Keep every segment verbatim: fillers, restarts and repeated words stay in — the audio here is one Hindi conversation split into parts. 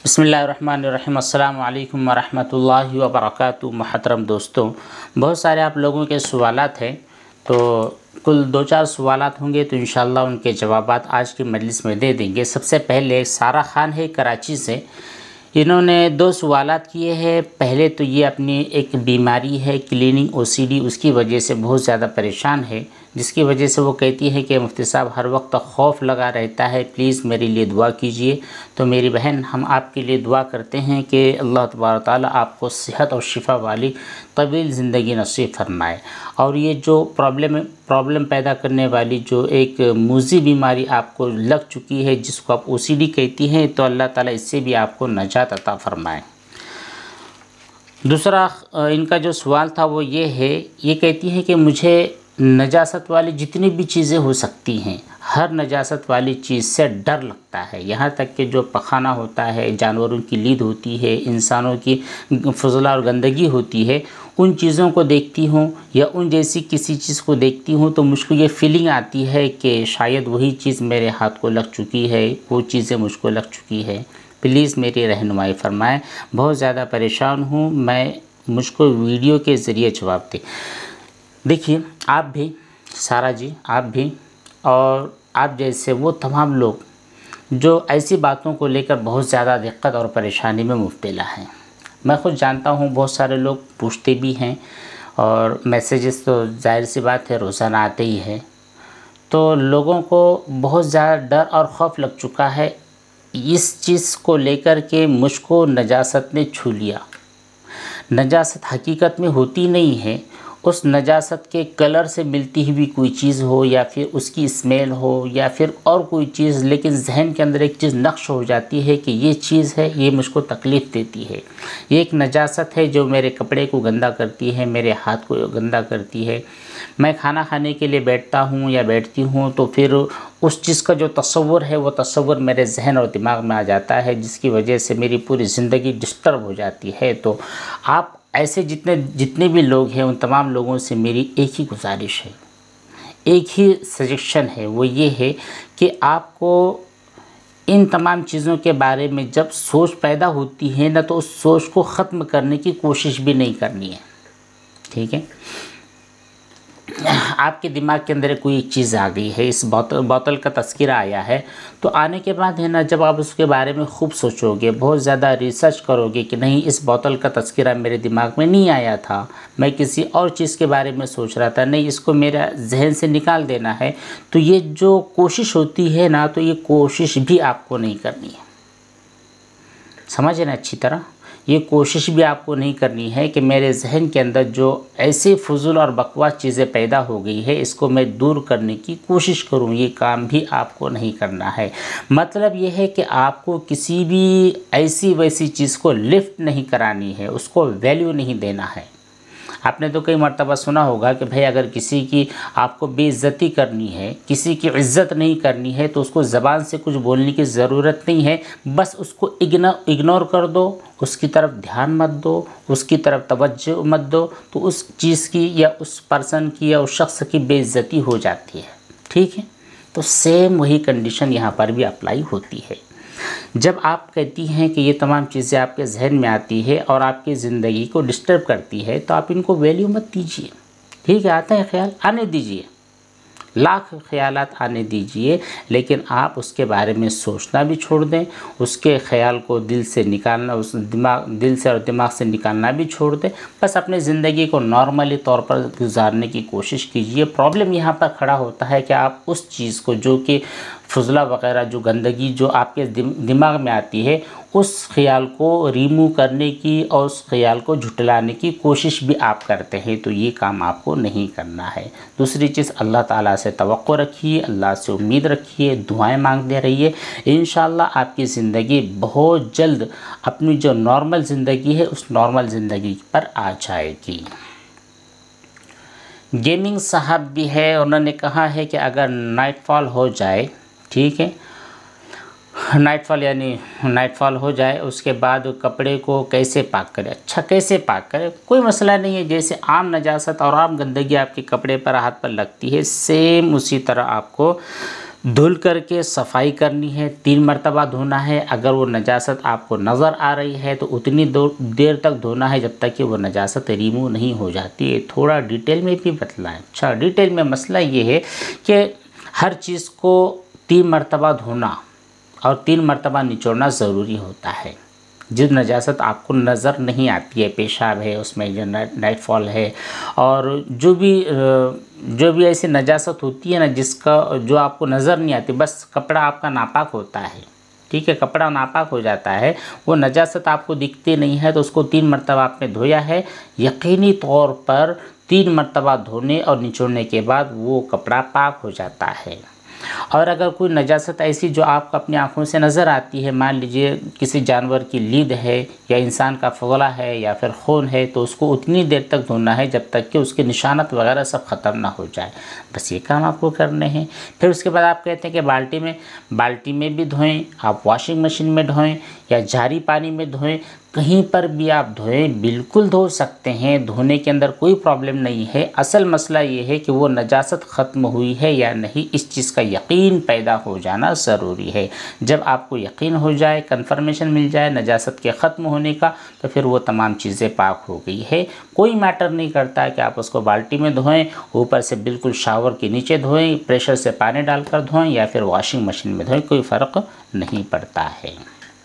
बिस्मिल्लाहिर्रहमानिर्रहीम अस्सलामु अलैकुम वरहमतुल्लाहि वबरकातुहू। मुहतरम दोस्तों, बहुत सारे आप लोगों के सवालात हैं, तो कुल दो चार सवालात होंगे तो इंशाअल्लाह उनके जवाबात आज की मजलिस में दे देंगे। सबसे पहले सारा खान है कराची से, इन्होंने दो सवालात किए हैं। पहले तो ये अपनी एक बीमारी है क्लीनिंग ओसीडी, उसकी वजह से बहुत ज़्यादा परेशान है, जिसकी वजह से वो कहती है कि मुफ्ती साहब हर वक्त खौफ लगा रहता है, प्लीज़ मेरे लिए दुआ कीजिए। तो मेरी बहन, हम आपके लिए दुआ करते हैं कि अल्लाह तबारक ताला आपको सेहत और शिफा वाली तवील ज़िंदगी नसीब फरमाए। और ये जो प्रॉब्लम प्रॉब्लम पैदा करने वाली जो एक मूज़ी बीमारी आपको लग चुकी है, जिसको आप ओसीडी कहती हैं, तो अल्लाह ताला इससे भी आपको नजात अता फरमाए। दूसरा इनका जो सवाल था वो ये है, ये कहती हैं कि मुझे नजासत वाली जितनी भी चीज़ें हो सकती हैं, हर नजासत वाली चीज़ से डर लगता है। यहाँ तक कि जो पखाना होता है, जानवरों की लीद होती है, इंसानों की फजला और गंदगी होती है, उन चीज़ों को देखती हूँ या उन जैसी किसी चीज़ को देखती हूँ तो मुझको ये फीलिंग आती है कि शायद वही चीज़ मेरे हाथ को लग चुकी है, वो चीज़ें मुझको लग चुकी है। प्लीज़ मेरी रहनुमाई फरमाएँ, बहुत ज़्यादा परेशान हूँ मैं, मुझको वीडियो के ज़रिए जवाब दें। देखिए, आप भी, सारा जी, आप भी और आप जैसे वो तमाम लोग जो ऐसी बातों को लेकर बहुत ज़्यादा दिक्कत और परेशानी में मुब्तला हैं। मैं खुद जानता हूँ, बहुत सारे लोग पूछते भी हैं और मैसेजेस तो जाहिर सी बात है रोज़ाना आते ही हैं। तो लोगों को बहुत ज़्यादा डर और खौफ लग चुका है इस चीज़ को लेकर के मुझको नजासत ने छू लिया। नजासत हकीकत में होती नहीं है, उस नजासत के कलर से मिलती हुई कोई चीज़ हो या फिर उसकी स्मेल हो या फिर और कोई चीज़, लेकिन जहन के अंदर एक चीज़ नक्श हो जाती है कि ये चीज़ है, ये मुझको तकलीफ़ देती है। ये एक नजासत है जो मेरे कपड़े को गंदा करती है, मेरे हाथ को गंदा करती है। मैं खाना खाने के लिए बैठता हूँ या बैठती हूँ तो फिर उस चीज़ का जो तस्वुर है वो तस्वुर मेरे जहन और दिमाग में आ जाता है, जिसकी वजह से मेरी पूरी ज़िंदगी डिस्टर्ब हो जाती है। तो आप ऐसे जितने जितने भी लोग हैं, उन तमाम लोगों से मेरी एक ही गुजारिश है, एक ही सजेशन है, वो ये है कि आपको इन तमाम चीज़ों के बारे में जब सोच पैदा होती है ना, तो उस सोच को ख़त्म करने की कोशिश भी नहीं करनी है। ठीक है, आपके दिमाग के अंदर कोई एक चीज़ आ गई है, इस बोतल बोतल का तस्करा आया है, तो आने के बाद है ना, जब आप उसके बारे में खूब सोचोगे, बहुत ज़्यादा रिसर्च करोगे कि नहीं, इस बोतल का तस्करा मेरे दिमाग में नहीं आया था, मैं किसी और चीज़ के बारे में सोच रहा था, नहीं इसको मेरा जहन से निकाल देना है, तो ये जो कोशिश होती है ना, तो ये कोशिश भी आपको नहीं करनी है। समझे ना अच्छी तरह, ये कोशिश भी आपको नहीं करनी है कि मेरे जहन के अंदर जो ऐसी फजूल और बकवास चीज़ें पैदा हो गई है, इसको मैं दूर करने की कोशिश करूं। ये काम भी आपको नहीं करना है। मतलब ये है कि आपको किसी भी ऐसी वैसी चीज़ को लिफ्ट नहीं करानी है, उसको वैल्यू नहीं देना है। आपने तो कई मर्तबा सुना होगा कि भाई अगर किसी की आपको बेइज्जती करनी है, किसी की इज्जत नहीं करनी है, तो उसको ज़बान से कुछ बोलने की ज़रूरत नहीं है, बस उसको इग्नोर इग्नोर कर दो, उसकी तरफ ध्यान मत दो, उसकी तरफ तवज्जो मत दो, तो उस चीज़ की या उस पर्सन की या उस शख्स की बेइज्जती हो जाती है। ठीक है, तो सेम वही कंडीशन यहाँ पर भी अप्लाई होती है। जब आप कहती हैं कि ये तमाम चीज़ें आपके जहन में आती है और आपकी ज़िंदगी को डिस्टर्ब करती है, तो आप इनको वैल्यू मत दीजिए। ठीक है, आता है ख्याल, आने दीजिए, लाख ख्यालात आने दीजिए, लेकिन आप उसके बारे में सोचना भी छोड़ दें, उसके ख्याल को दिल से निकालना, उस दिमाग दिल से और दिमाग से निकालना भी छोड़ दें। बस अपनी ज़िंदगी को नॉर्मली तौर पर गुजारने की कोशिश कीजिए। प्रॉब्लम यहाँ पर खड़ा होता है कि आप उस चीज़ को, जो कि फजला वगैरह जो गंदगी जो आपके दिमाग में आती है, उस ख्याल को रिमूव करने की और उस ख्याल को झुटलाने की कोशिश भी आप करते हैं, तो ये काम आपको नहीं करना है। दूसरी चीज़, अल्लाह ताला से तवक्को रखिए, अल्लाह से उम्मीद रखिए, दुआएं मांगते रहिए। इंशाअल्लाह आपकी ज़िंदगी बहुत जल्द अपनी जो नॉर्मल ज़िंदगी है उस नॉर्मल ज़िंदगी पर आ जाएगी। गेमिंग साहब भी है, उन्होंने कहा है कि अगर नाइटफॉल हो जाए, ठीक है, नाइटफॉल यानी नाइटफॉल हो जाए, उसके बाद कपड़े को कैसे पाक करें। अच्छा, कैसे पाक करें, कोई मसला नहीं है। जैसे आम नजासत और आम गंदगी आपके कपड़े पर, हाथ पर लगती है, सेम उसी तरह आपको धुल करके सफाई करनी है, तीन मरतबा धोना है। अगर वो नजासत आपको नज़र आ रही है तो उतनी देर तक धोना है जब तक कि वो नजासत रिमूव नहीं हो जाती है। थोड़ा डिटेल में भी बतलाएं। अच्छा, डिटेल में मसला ये है कि हर चीज़ को तीन मरतबा धोना और तीन मरतबा निचोड़ना ज़रूरी होता है। जो नजासत आपको नज़र नहीं आती है, पेशाब है, उसमें जो नाइट फॉल है, और जो भी जो भी ऐसी नजासत होती है ना जिसका जो आपको नज़र नहीं आती, बस कपड़ा आपका नापाक होता है, ठीक है, कपड़ा नापाक हो जाता है, वो नजासत आपको दिखती नहीं है, तो उसको तीन मरतबा आपने धोया है। यकीनी तौर पर तीन मरतबा धोने और निचोड़ने के बाद वो कपड़ा पाक हो जाता है। और अगर कोई नजासत ऐसी जो आपको अपनी आँखों से नज़र आती है, मान लीजिए किसी जानवर की लीद है या इंसान का फगला है या फिर खून है, तो उसको उतनी देर तक धोना है जब तक कि उसके निशानत वगैरह सब ख़त्म ना हो जाए। बस ये काम आपको करने हैं। फिर उसके बाद आप कहते हैं कि बाल्टी में बाल्टी में भी धोएं, आप वॉशिंग मशीन में धोएं या जारी पानी में धोएं, कहीं पर भी आप धोएं, बिल्कुल धो सकते हैं, धोने के अंदर कोई प्रॉब्लम नहीं है। असल मसला ये है कि वो नजासत ख़त्म हुई है या नहीं, इस चीज़ का यकीन पैदा हो जाना ज़रूरी है। जब आपको यकीन हो जाए, कंफर्मेशन मिल जाए नजासत के ख़त्म होने का, तो फिर वो तमाम चीज़ें पाक हो गई है। कोई मैटर नहीं करता कि आप उसको बाल्टी में धोएं, ऊपर से बिल्कुल शावर के नीचे धोएं, प्रेशर से पानी डालकर धोएं या फिर वॉशिंग मशीन में धोएं, कोई फ़र्क नहीं पड़ता है।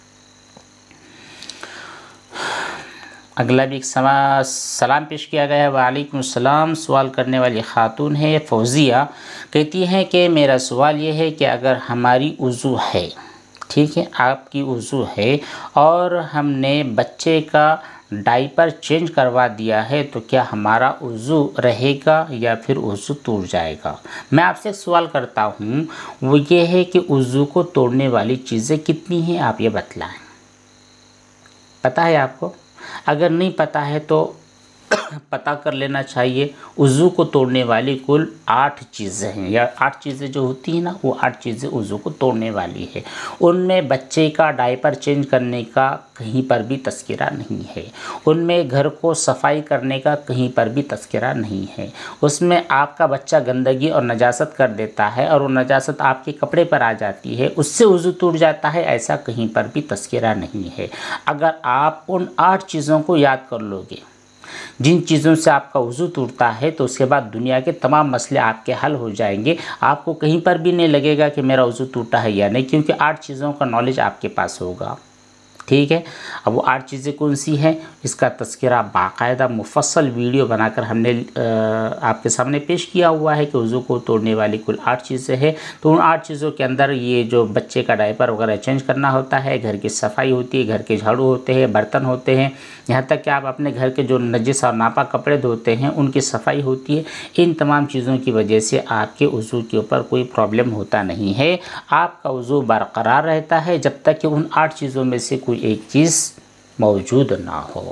अगला भी एक सलाम पेश किया गया है। वालेकुम सलाम। सवाल करने वाली ख़ातून है फौजिया, कहती हैं कि मेरा सवाल ये है कि अगर हमारी वज़ू है, ठीक है, आपकी वज़ू है और हमने बच्चे का डायपर चेंज करवा दिया है, तो क्या हमारा वज़ू रहेगा या फिर वज़ू टूट जाएगा? मैं आपसे एक सवाल करता हूँ, वो ये है कि वज़ू को तोड़ने वाली चीज़ें कितनी हैं, आप ये बतलाएं। पता है आपको? अगर नहीं पता है तो पता कर लेना चाहिए। वज़ू को तोड़ने वाली कुल आठ चीज़ें हैं, या आठ चीज़ें जो होती हैं ना, वो आठ चीज़ें वज़ू को तोड़ने वाली है। उनमें बच्चे का डायपर चेंज करने का कहीं पर भी तज़किरा नहीं है, उनमें घर को सफाई करने का कहीं पर भी तज़किरा नहीं है, उसमें आपका बच्चा गंदगी और नजासत कर देता है और वो नजासत आपके कपड़े पर आ जाती है, उससे वज़ू टूट जाता है, ऐसा कहीं पर भी तज़किरा नहीं है। अगर आप उन आठ चीज़ों को याद कर लोगे जिन चीज़ों से आपका वज़ू टूटता है, तो उसके बाद दुनिया के तमाम मसले आपके हल हो जाएंगे। आपको कहीं पर भी नहीं लगेगा कि मेरा वज़ू टूटा है या नहीं, क्योंकि आठ चीज़ों का नॉलेज आपके पास होगा, ठीक है। अब वो आठ चीज़ें कौन सी हैं, इसका तज़किरा बाकायदा मुफस्सल वीडियो बनाकर हमने आपके सामने पेश किया हुआ है कि वज़ू को तोड़ने वाली कुल आठ चीज़ें हैं। तो उन आठ चीज़ों के अंदर ये जो बच्चे का डायपर वगैरह चेंज करना होता है, घर की सफाई होती है, घर के झाड़ू होते हैं, बर्तन होते हैं, यहाँ तक कि आप अपने घर के जो नजिस और नापाक कपड़े धोते हैं उनकी सफाई होती है। इन तमाम चीज़ों की वजह से आपके वज़ू के ऊपर कोई प्रॉब्लम होता नहीं है, आपका वज़ू बरकरार रहता है जब तक कि उन आठ चीज़ों में से कोई एक चीज़ मौजूद ना हो।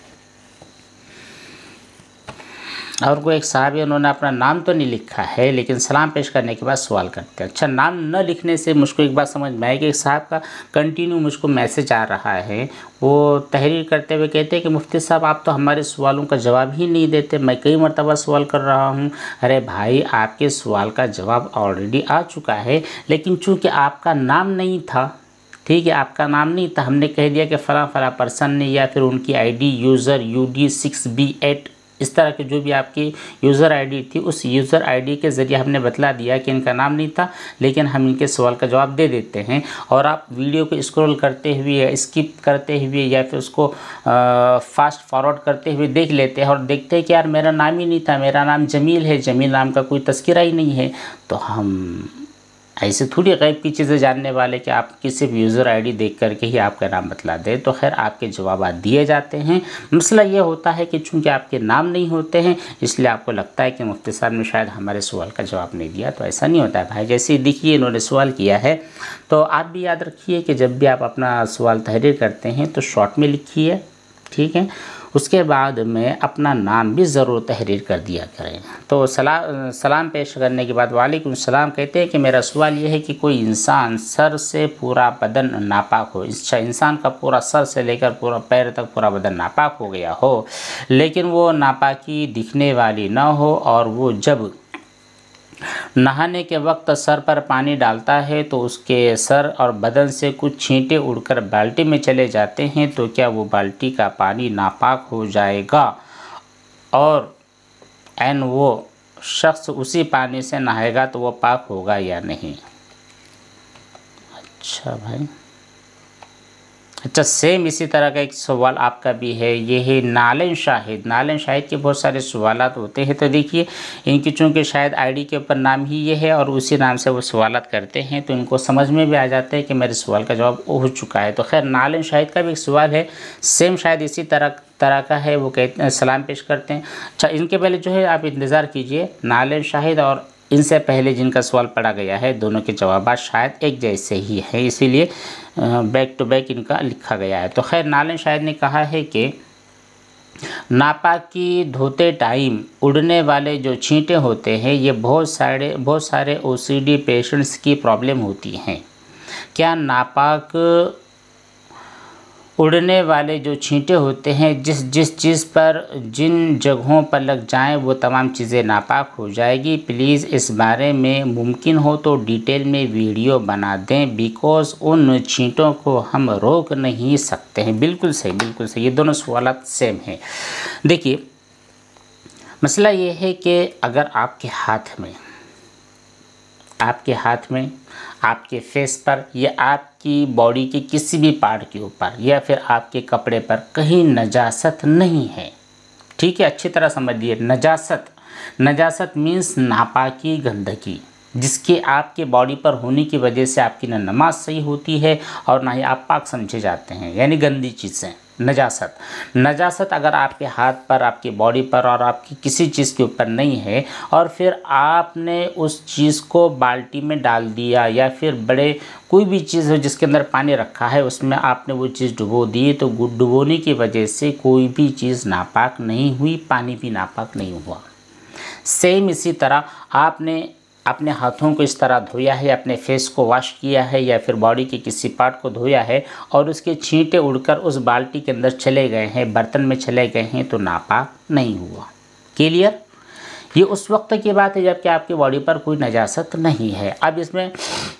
और कोई एक साहब है, उन्होंने अपना नाम तो नहीं लिखा है, लेकिन सलाम पेश करने के बाद सवाल करते हैं। अच्छा, नाम न लिखने से मुझको एक बात समझ में आई कि एक साहब का कंटिन्यू मुझको मैसेज आ रहा है। वो तहरीर करते हुए कहते हैं कि मुफ्ती साहब आप तो हमारे सवालों का जवाब ही नहीं देते, मैं कई मरतबा सवाल कर रहा हूँ। अरे भाई, आपके सवाल का जवाब ऑलरेडी आ चुका है, लेकिन चूँकि आपका नाम नहीं था, ठीक है, आपका नाम नहीं था, हमने कह दिया कि फ़ला फ़ला पर्सन ने, या फिर उनकी ID user U D six B eight, इस तरह की जो भी आपकी यूज़र आईडी थी, उस यूज़र आईडी के ज़रिए हमने बतला दिया कि इनका नाम नहीं था, लेकिन हम इनके सवाल का जवाब दे देते हैं। और आप वीडियो को स्क्रॉल करते हुए या स्किप करते हुए या फिर उसको फास्ट फॉरवर्ड करते हुए देख लेते हैं और देखते हैं कि यार मेरा नाम ही नहीं था, मेरा नाम जमील है, जमील नाम का कोई तज़किरा ही नहीं है। तो हम ऐसे थोड़ी गैब की चीज़ें जानने वाले कि आप किसी भी यूज़र आईडी देख करके ही आपका नाम बतला दें। तो खैर आपके जवाब दिए जाते हैं। मसला ये होता है कि चूँकि आपके नाम नहीं होते हैं, इसलिए आपको लगता है कि मुफ्ती साहब ने शायद हमारे सवाल का जवाब नहीं दिया। तो ऐसा नहीं होता है भाई। जैसे देखिए, इन्होंने सवाल किया है, तो आप भी याद रखिए कि जब भी आप अपना सवाल तहरीर करते हैं तो शॉर्ट में लिखिए, ठीक है। उसके बाद में अपना नाम भी ज़रूर तहरीर कर दिया करें। तो सला सलाम पेश करने के बाद वालेकुम सलाम, कहते हैं कि मेरा सवाल ये है कि कोई इंसान सर से पूरा बदन नापाक हो, अच्छा इंसान का पूरा सर से लेकर पूरा पैर तक पूरा बदन नापाक हो गया हो, लेकिन वो नापाकी दिखने वाली ना हो, और वो जब नहाने के वक्त सर पर पानी डालता है तो उसके सर और बदन से कुछ छींटे उड़कर बाल्टी में चले जाते हैं, तो क्या वो बाल्टी का पानी नापाक हो जाएगा और एन वो शख्स उसी पानी से नहाएगा तो वो पाक होगा या नहीं? अच्छा भाई, अच्छा सेम इसी तरह का एक सवाल आपका भी है। ये है नालन शाहिद। नालन शाहिद के बहुत सारे सवालात होते हैं, तो देखिए इनकी चूँकि शायद आईडी के ऊपर नाम ही ये है और उसी नाम से वो सवालात करते हैं, तो इनको समझ में भी आ जाता है कि मेरे सवाल का जवाब हो चुका है। तो खैर नालन शाहिद का भी एक सवाल है, सेम शायद इसी तरह तरह का है। वो कहते हैं, सलाम पेश करते हैं। अच्छा, इनके पहले जो है आप इंतज़ार कीजिए, नालन शाहिद और इनसे पहले जिनका सवाल पढ़ा गया है दोनों के जवाब शायद एक जैसे ही हैं, इसीलिए बैक टू बैक इनका लिखा गया है। तो खैर नालन शाहिद ने कहा है कि नापाकी धोते टाइम उड़ने वाले जो छींटे होते हैं, ये बहुत सारे बहुत सारे ओसीडी पेशेंट्स की प्रॉब्लम होती हैं। क्या नापाक उड़ने वाले जो छींटे होते हैं, जिस जिस चीज़ पर जिन जगहों पर लग जाएं वो तमाम चीज़ें नापाक हो जाएगी? प्लीज़ इस बारे में मुमकिन हो तो डिटेल में वीडियो बना दें, बिकॉज़ उन छींटों को हम रोक नहीं सकते हैं। बिल्कुल सही, बिल्कुल सही, ये दोनों सवालात सेम हैं। देखिए मसला ये है कि अगर आपके हाथ में आपके हाथ में आपके फेस पर या आपकी बॉडी के किसी भी पार्ट के ऊपर या फिर आपके कपड़े पर कहीं नजासत नहीं है, ठीक है, अच्छी तरह समझिए। नजासत नजासत मीन्स नापाकी, गंदगी, जिसके आपके बॉडी पर होने की वजह से आपकी ना नमाज सही होती है और ना ही आप पाक समझे जाते हैं, यानी गंदी चीज़ें। नजासत नजासत अगर आपके हाथ पर, आपकी बॉडी पर और आपकी किसी चीज़ के ऊपर नहीं है और फिर आपने उस चीज़ को बाल्टी में डाल दिया या फिर बड़े कोई भी चीज़ हो जिसके अंदर पानी रखा है उसमें आपने वो चीज़ डुबो दी, तो डुबोने की वजह से कोई भी चीज़ नापाक नहीं हुई, पानी भी नापाक नहीं हुआ। सेम इसी तरह आपने अपने हाथों को इस तरह धोया है, अपने फेस को वॉश किया है या फिर बॉडी के किसी पार्ट को धोया है और उसके छींटे उड़कर उस बाल्टी के अंदर चले गए हैं, बर्तन में चले गए हैं, तो नापाक नहीं हुआ। क्लियर? ये उस वक्त की बात है जबकि आपकी बॉडी पर कोई नजासत नहीं है। अब इसमें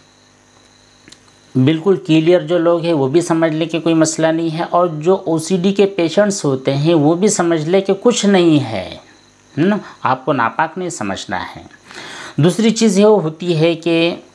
बिल्कुल क्लियर जो लोग हैं वो भी समझ लें कि कोई मसला नहीं है, और जो ओसीडी के पेशेंट्स होते हैं वो भी समझ लें कि कुछ नहीं है ना, आपको नापाक नहीं समझना है। दूसरी चीज़ ये होती है कि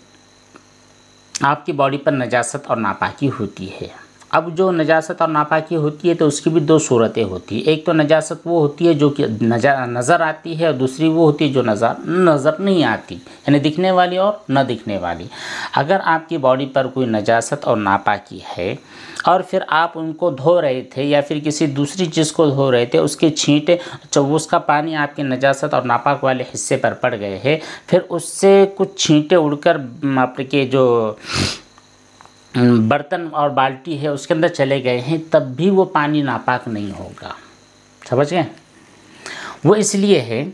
आपकी बॉडी पर नजासत और नापाकी होती है। अब जो नजासत और नापाकी होती है तो उसकी भी दो सूरतें होती है। एक तो नजासत वो होती है जो कि नज़र आती है और दूसरी वो होती है जो नज़र नज़र नहीं आती, यानी दिखने वाली और न दिखने वाली। अगर आपकी बॉडी पर कोई नजासत और नापाकी है और फिर आप उनको धो रहे थे या फिर किसी दूसरी चीज़ को धो रहे थे, उसके छींटे जब उसका पानी आपके नजासत और नापाक वाले हिस्से पर पड़ गए हैं, फिर उससे कुछ छींटे उड़कर आपके जो बर्तन और बाल्टी है उसके अंदर चले गए हैं, तब भी वो पानी नापाक नहीं होगा। समझ गए? वो इसलिए है,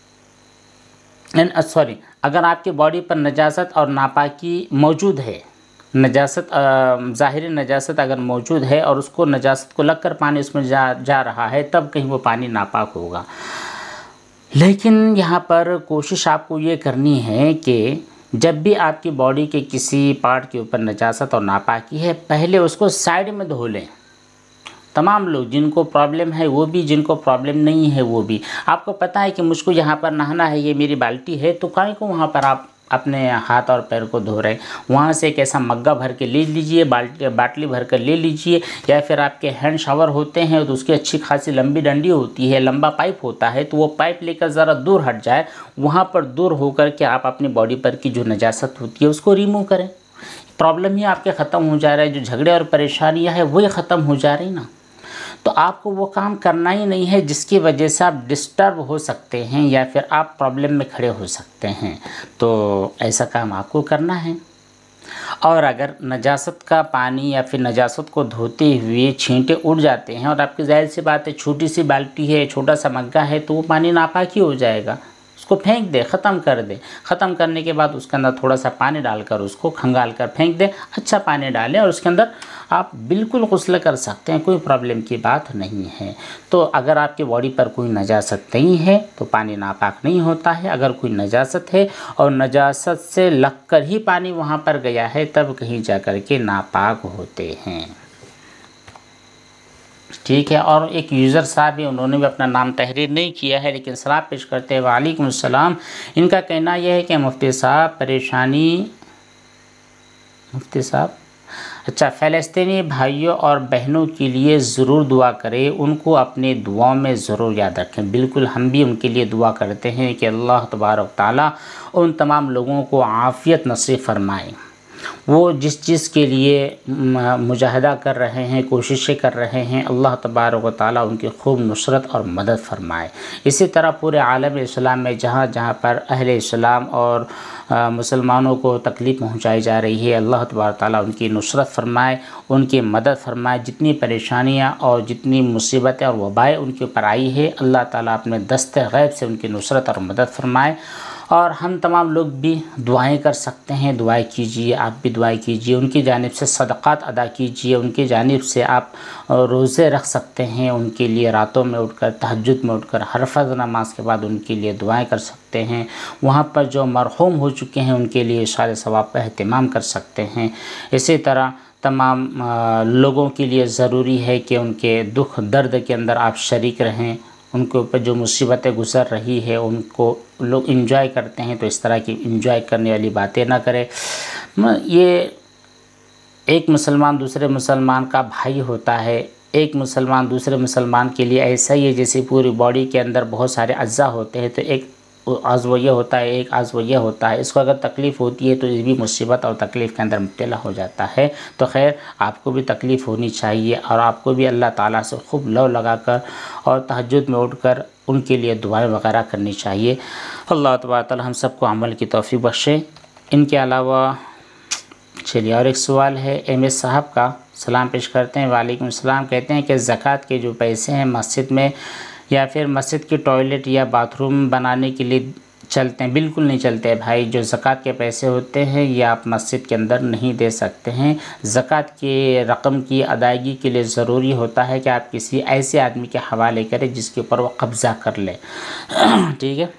सॉरी, अगर आपके बॉडी पर नजासत और नापाकी मौजूद है, नजासत ज़ाहिरी नजासत अगर मौजूद है और उसको नजासत को लगकर पानी उसमें जा जा रहा है, तब कहीं वो पानी नापाक होगा। लेकिन यहाँ पर कोशिश आपको ये करनी है कि जब भी आपकी बॉडी के किसी पार्ट के ऊपर नजासत और नापाकी है, पहले उसको साइड में धो लें। तमाम लोग जिनको प्रॉब्लम है वो भी, जिनको प्रॉब्लम नहीं है वो भी। आपको पता है कि मुझको यहाँ पर नहाना है, ये मेरी बाल्टी है, तो काहे को वहाँ पर आप अपने हाथ और पैर को धो रहे हैं? वहाँ से एक ऐसा मग्गा भर के ले लीजिए, बाल्टी बाटली भर कर ले लीजिए, या फिर आपके हैंड शावर होते हैं तो उसकी अच्छी खासी लंबी डंडी होती है, लंबा पाइप होता है, तो वो पाइप लेकर ज़रा दूर हट जाए, वहाँ पर दूर होकर के आप अपनी बॉडी पर की जो नजासत होती है उसको रिमूव करें। प्रॉब्लम ही आपके ख़त्म हो जा रहा है, जो झगड़े और परेशानियाँ हैं वही ख़त्म हो जा रही ना। तो आपको वो काम करना ही नहीं है जिसकी वजह से आप डिस्टर्ब हो सकते हैं या फिर आप प्रॉब्लम में खड़े हो सकते हैं, तो ऐसा काम आपको करना है। और अगर नजासत का पानी या फिर नजासत को धोते हुए छींटे उड़ जाते हैं और आपकी जाहिर सी बात है छोटी सी बाल्टी है, छोटा सा मग्गा है, तो वो पानी नापाक ही हो जाएगा। उसको फेंक दे, ख़त्म कर दे। ख़त्म करने के बाद उसके अंदर थोड़ा सा पानी डालकर उसको खंगाल कर फेंक दे, अच्छा पानी डालें और उसके अंदर आप बिल्कुल गुस्ल कर सकते हैं, कोई प्रॉब्लम की बात नहीं है। तो अगर आपकी बॉडी पर कोई नजासत नहीं है तो पानी नापाक नहीं होता है। अगर कोई नजासत है और नजासत से लगकर ही पानी वहाँ पर गया है तब कहीं जा कर के नापाक होते हैं। ठीक है। और एक यूज़र साहब भी, उन्होंने भी अपना नाम तहरीर नहीं किया है लेकिन सलाम पेश करते हैं। वालेकुम अस्सलाम। इनका कहना यह है कि मुफ्ती साहब परेशानी मुफ्ती साहब अच्छा फ़लस्तीनी भाइयों और बहनों के लिए ज़रूर दुआ करें, उनको अपने दुआओं में ज़रूर याद रखें। बिल्कुल हम भी उनके लिए दुआ करते हैं कि अल्लाह तबारक ताला उन तमाम लोगों को आफ़ियत नसीब फरमाए। वो जिस चीज़ के लिए मुजाहिदा कर रहे हैं, कोशिशें कर रहे हैं, अल्लाह तबारक व ताला उनकी खूब नुसरत और मदद फरमाए। इसी तरह पूरे आलम इस्लाम में जहाँ जहाँ पर अहले इस्लाम और मुसलमानों को तकलीफ़ पहुँचाई जा रही है, अल्लाह तबारक ताला उनकी नुसरत फरमाए, उनकी मदद फरमाए। जितनी परेशानियाँ और जितनी मुसीबतें और वबाएँ उनके ऊपर आई है, अल्लाह ताला अपने दस्ते गैब से उनकी नुसरत और मदद फरमाए। और हम तमाम लोग भी दुआएं कर सकते हैं, दुआएं कीजिए, आप भी दुआएं कीजिए, उनकी जानिब से सदक़ात अदा कीजिए, उनकी जानिब से आप रोज़े रख सकते हैं, उनके लिए रातों में उठकर तहज्जुद में उठकर हर फ़र्ज़ नमाज के बाद उनके लिए दुआएं कर सकते हैं। वहाँ पर जो मरहूम हो चुके हैं उनके लिए इशारे सवाब का एहतिमाम कर सकते हैं। इसी तरह तमाम लोगों के लिए ज़रूरी है कि उनके दुख दर्द के अंदर आप शरीक रहें। उनके ऊपर जो मुसीबतें गुज़र रही है उनको लोग इंजॉय करते हैं तो इस तरह की इंजॉय करने वाली बातें ना करें। ये एक मुसलमान दूसरे मुसलमान का भाई होता है, एक मुसलमान दूसरे मुसलमान के लिए ऐसा ही है जैसे पूरी बॉडी के अंदर बहुत सारे अज़्ज़ा होते हैं, तो एक आज़ ये होता है, एक आज़ ये होता है। इसको अगर तकलीफ़ होती है तो ये भी मुसीबत और तकलीफ़ के अंदर मुब्तला हो जाता है। तो खैर आपको भी तकलीफ़ होनी चाहिए और आपको भी अल्लाह ताला से खूब लव लगाकर और तहज्जुद में उठकर उनके लिए दुआएं वगैरह करनी चाहिए। अल्लाह तबारक ताला हम सबको अमल की तौफ़ीक बख्शे। इनके अलावा चलिए और एक सवाल है एम एस साहब का, सलाम पेश करते हैं। वालेकुम सलाम। कहते हैं कि ज़कात के जो पैसे हैं मस्जिद में या फिर मस्जिद की टॉयलेट या बाथरूम बनाने के लिए चलते हैं? बिल्कुल नहीं चलते भाई। जो ज़कात के पैसे होते हैं ये आप मस्जिद के अंदर नहीं दे सकते हैं। ज़कात के रकम की अदायगी के लिए ज़रूरी होता है कि आप किसी ऐसे आदमी के हवाले करें जिसके ऊपर वो कब्ज़ा कर ले। ठीक है।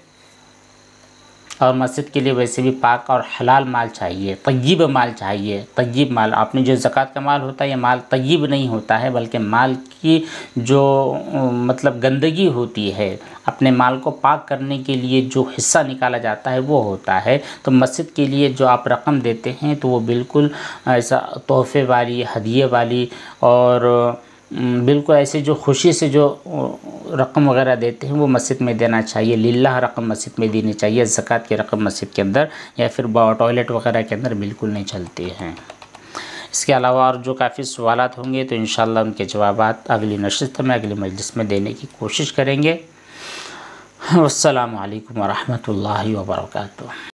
और मस्जिद के लिए वैसे भी पाक और हलाल माल चाहिए, तय्यब माल चाहिए। तय्यब माल, आपने जो ज़कात का माल होता है ये माल तय्यब नहीं होता है, बल्कि माल की जो मतलब गंदगी होती है, अपने माल को पाक करने के लिए जो हिस्सा निकाला जाता है वो होता है। तो मस्जिद के लिए जो आप रकम देते हैं तो वो बिल्कुल ऐसा तोहफ़े वाली, हदिये वाली और बिल्कुल ऐसे जो खुशी से जो रकम वगैरह देते हैं वो मस्जिद में देना चाहिए। लिल्लाह रकम मस्जिद में देनी चाहिए। ज़कात की रकम मस्जिद के अंदर या फिर टॉयलेट वगैरह के अंदर बिल्कुल नहीं चलती हैं। इसके अलावा और जो काफ़ी सवालात होंगे तो इंशाअल्लाह उनके जवाबात अगली नशिस्त में, अगली मजलिस में देने की कोशिश करेंगे। अस्सलामु अलैकुम व रहमतुल्लाहि व बरकातुहू।